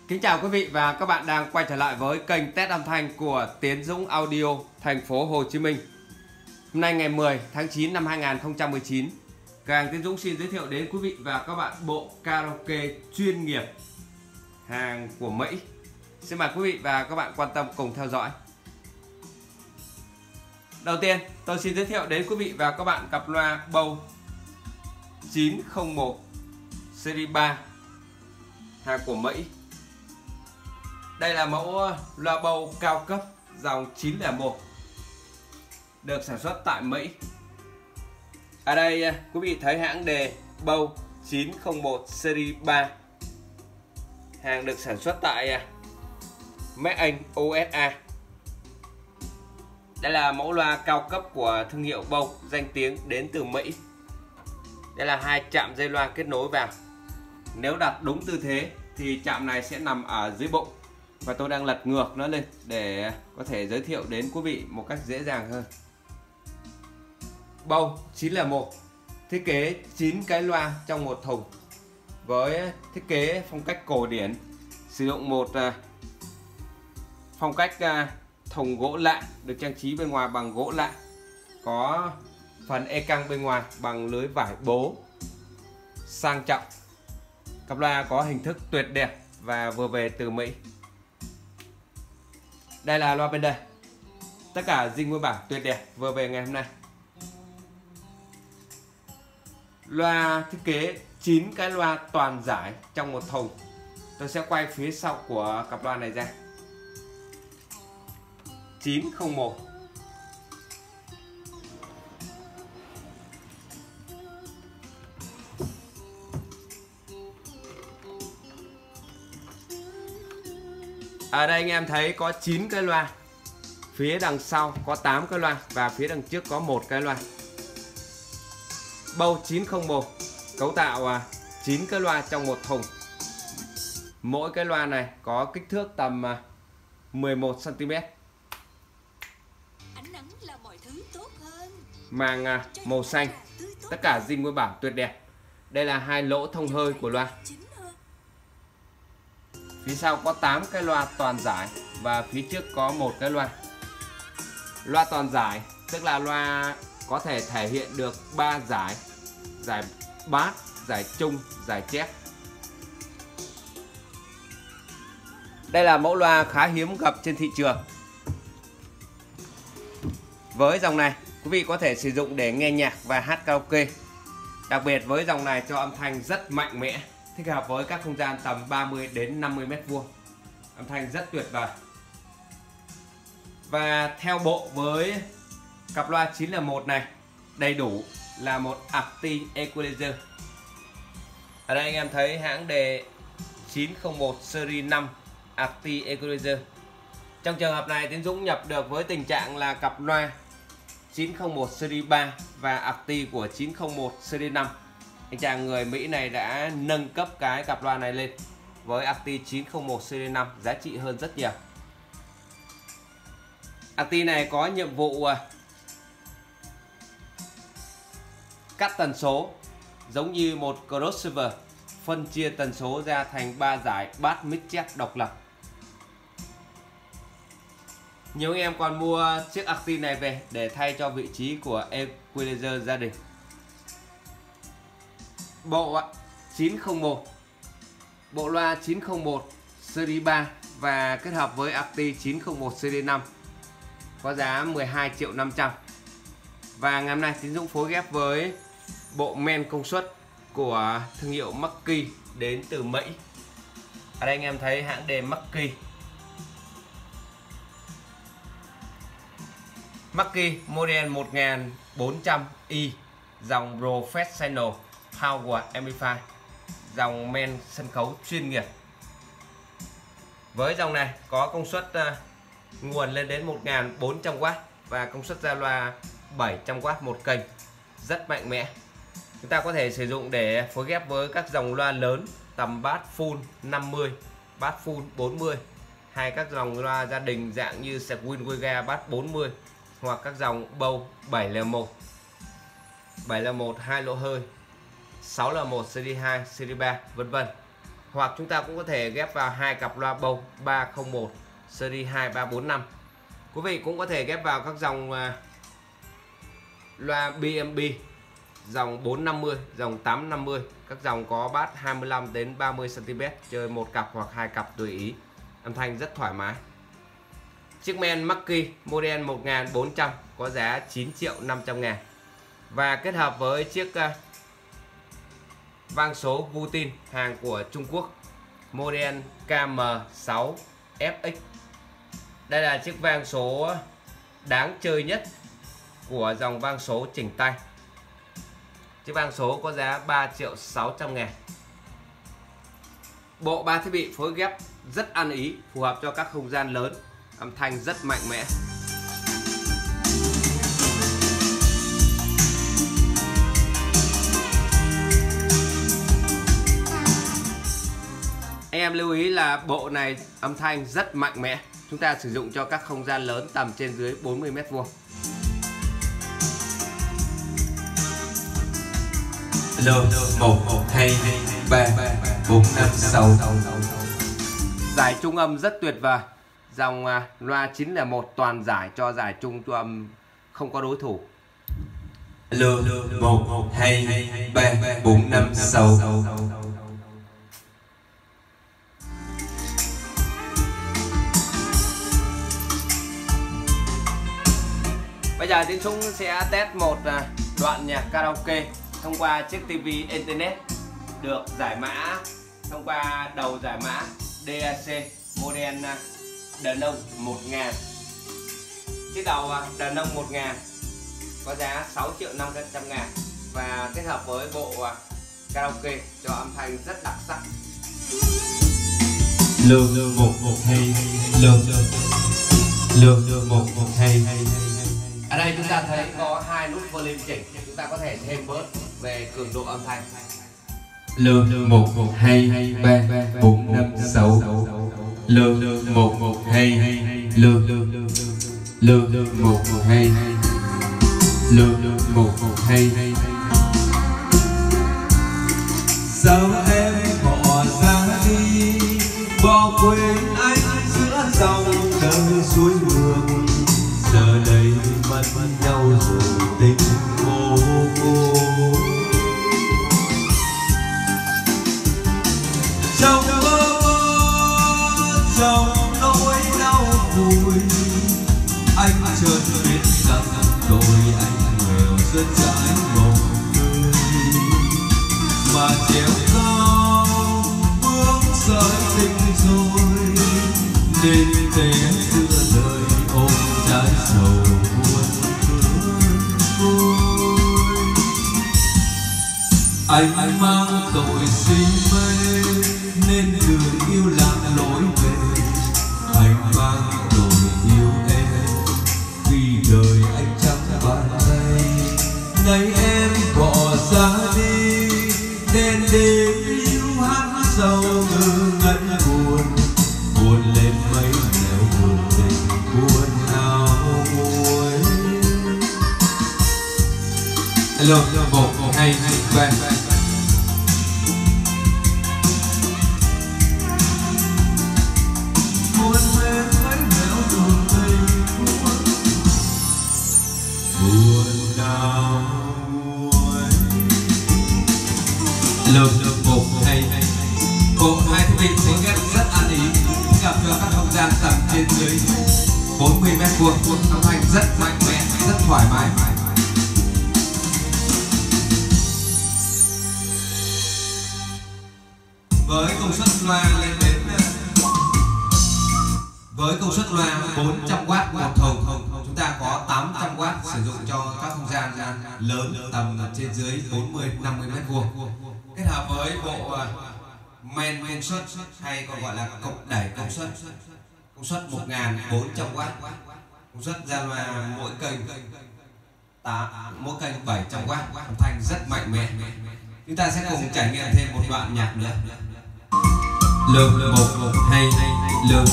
Kính chào quý vị và các bạn đang quay trở lại với kênh test âm thanh của Tiến Dũng Audio, thành phố Hồ Chí Minh. Hôm nay ngày 10 tháng 9 năm 2019, cửa hàng Tiến Dũng xin giới thiệu đến quý vị và các bạn bộ karaoke chuyên nghiệp hàng của Mỹ. Xin mời quý vị và các bạn quan tâm cùng theo dõi. Đầu tiên, tôi xin giới thiệu đến quý vị và các bạn cặp loa Bose 901 series 3 hàng của Mỹ. Đây là mẫu loa Bose cao cấp dòng 901 được sản xuất tại Mỹ. Ở đây quý vị thấy hãng đề Bose 901 series 3. Hàng được sản xuất tại Made in USA. Đây là mẫu loa cao cấp của thương hiệu Bose danh tiếng đến từ Mỹ. Đây là hai chạm dây loa kết nối vào. Nếu đặt đúng tư thế thì chạm này sẽ nằm ở dưới bụng. Và tôi đang lật ngược nó lên để có thể giới thiệu đến quý vị một cách dễ dàng hơn. Bose 901 thiết kế 9 cái loa trong một thùng với thiết kế phong cách cổ điển, sử dụng một phong cách thùng gỗ lạ được trang trí bên ngoài bằng gỗ lạ, có phần e căng bên ngoài bằng lưới vải bố sang trọng. Cặp loa có hình thức tuyệt đẹp và vừa về từ Mỹ. Đây là loa bên đây. Tất cả zin nguyên bản tuyệt đẹp vừa về ngày hôm nay. Loa thiết kế 9 cái loa toàn giải trong một thùng. Tôi sẽ quay phía sau của cặp loa này ra. 901. Ở đây anh em thấy có 9 cái loa. Phía đằng sau có 8 cái loa và phía đằng trước có một cái loa. Bose 901 cấu tạo 9 cái loa trong một thùng. Mỗi cái loa này có kích thước tầm 11 cm. Màng màu xanh. Tất cả zin nguyên bản tuyệt đẹp. Đây là hai lỗ thông hơi của loa. Phía sau có 8 cái loa toàn giải và phía trước có một cái loa. Loa toàn giải tức là loa có thể thể hiện được 3 giải: giải bass, giải trung, giải chép. Đây là mẫu loa khá hiếm gặp trên thị trường. Với dòng này, quý vị có thể sử dụng để nghe nhạc và hát karaoke. Đặc biệt với dòng này cho âm thanh rất mạnh mẽ, thích hợp với các không gian tầm 30 đến 50 m². Âm thanh rất tuyệt vời. Và theo bộ với cặp loa 901 này, đầy đủ là một Active Equalizer. Ở đây anh em thấy hãng đề 901 series 5 Active Equalizer. Trong trường hợp này, Tiến Dũng nhập được với tình trạng là cặp loa 901 series 3 và Active của 901 series 5. Anh chàng người Mỹ này đã nâng cấp cái cặp loa này lên với Active 901 series 5, giá trị hơn rất nhiều. Active này có nhiệm vụ cắt tần số giống như một crossover, phân chia tần số ra thành 3 giải bass mid check độc lập. Nhiều anh em còn mua chiếc Active này về để thay cho vị trí của Equalizer gia đình. Bộ 901, bộ loa 901 series 3 và kết hợp với Active 901 series 5 có giá 12.500.000. Và ngày hôm nay Tiến Dũng phối ghép với bộ men công suất của thương hiệu Mackie đến từ Mỹ. Ở đây anh em thấy hãng đề Mackie. Mackie model 1400i, dòng Professional Power Amplifier, dòng men sân khấu chuyên nghiệp. Với dòng này có công suất nguồn lên đến 1400W và công suất ra loa 700W một kênh, rất mạnh mẽ. Chúng ta có thể sử dụng để phối ghép với các dòng loa lớn tầm bass full 50, bass full 40, hay các dòng loa gia đình dạng như Swing Vega bass 40, hoặc các dòng Bose 701, 701 2 lỗ hơi, 6L1 series 2, series 3, vân vân. hoặc chúng ta cũng có thể ghép vào hai cặp loa bầu 301 series 2345. Quý vị cũng có thể ghép vào các dòng loa BMB dòng 450, dòng 850, các dòng có bass 25 đến 30 cm, chơi một cặp hoặc hai cặp tùy ý. Âm thanh rất thoải mái. Chiếc men Mackie model 1400 có giá 9.500.000 và kết hợp với chiếc vang số Gutin hàng của Trung Quốc model KM6FX. Đây là chiếc vang số đáng chơi nhất của dòng vang số chỉnh tay. Chiếc vang số có giá 3.600.000. Bộ ba thiết bị phối ghép rất ăn ý, phù hợp cho các không gian lớn, âm thanh rất mạnh mẽ. Anh em lưu ý là bộ này âm thanh rất mạnh mẽ. Chúng ta sử dụng cho các không gian lớn tầm trên dưới 40 m². Lô 1 2 3 4 5 6. Giải trung âm rất tuyệt vời. Dòng loa 901 toàn giải cho giải trung âm không có đối thủ. Lô 1 2 3 4 5 6. Bây giờ Tiến Dũng sẽ test một đoạn nhạc karaoke thông qua chiếc TV Internet được giải mã thông qua đầu giải mã DAC model Denon 1000. Chiếc đầu Denon 1000 có giá 6.500.000 và kết hợp với bộ karaoke cho âm thanh rất đặc sắc. Lô 1 2 Lô 1 2. Ở đây chúng ta thấy có hai nút volume chỉnh, chúng ta có thể thêm bớt về cường độ âm thanh. Lô 1 2 3 4 5 6. Lô 1 2 Lô 1 2 Lô 1 2. Sao em bỏ ra đi, bỏ quên anh giữa dòng đời suối ngược. Giờ đây mất nhau rồi tình cô. Trong mơ trong nỗi đau vui, anh chợt biết rằng đôi anh nghèo rất dãi mộng tươi, mà treo cao bước sợi tình rồi nên té giữa đời ôm trái sầu buồn vui. Anh mang tội si mê nên đường yêu lạc lối về. Anh mang tội yêu em vì đời anh chẳng bàn tay. Ngày em bỏ ra đi nên đêm yêu hát sầu ngơ ngẩn buồn, buồn lên mấy nẻo buồn tình buồn nào nguôi. Hello 1 2 3. Lô 1 2. Bộ hai thiết bị phối ghép rất ăn ý, gặp cho các không gian tầm trên dưới 40 m², âm thanh rất mạnh mẽ, rất thoải mái. Với công suất loa lên đến 400W một thùng, chúng ta có 800W sử dụng cho các không gian lớn tầm trên dưới 40-50 m². Kết hợp với bộ main công suất hay còn gọi là cục đẩy công suất 1400W, công suất ra loa mỗi kênh 700W, âm thanh rất mạnh mẽ. Chúng ta sẽ cùng trải nghiệm thêm một đoạn nhạc nữa. Lô 1 2 lô.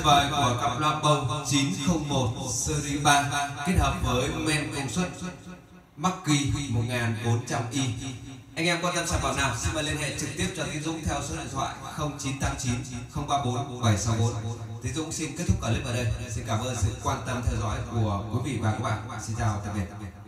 vời của cặp loa bầu 901 series 3 kết hợp với men công suất Mackie 1400i. Anh em quan tâm sản phẩm nào xin mời liên hệ trực tiếp cho Tiến Dũng theo số điện thoại 0989 034 764. Tiến Dũng xin kết thúc clip ở đây. Xin cảm ơn sự quan tâm theo dõi của quý vị và các bạn. Xin chào tạm biệt.